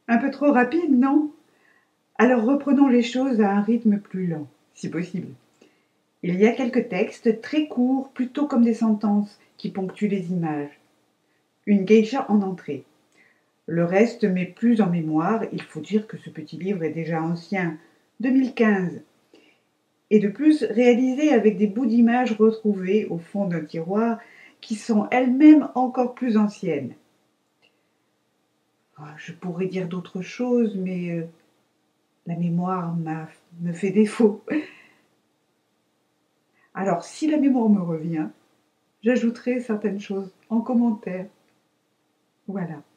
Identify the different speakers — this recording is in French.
Speaker 1: Un peu trop rapide, non? Alors reprenons les choses à un rythme plus lent, si possible. Il y a quelques textes très courts, plutôt comme des sentences, qui ponctuent les images. Une geisha en entrée. Le reste m'est plus en mémoire, il faut dire que ce petit livre est déjà ancien, 2015, et de plus réalisé avec des bouts d'images retrouvés au fond d'un tiroir qui sont elles-mêmes encore plus anciennes. Je pourrais dire d'autres choses, mais la mémoire me fait défaut. Alors, si la mémoire me revient, j'ajouterai certaines choses en commentaire. Voilà.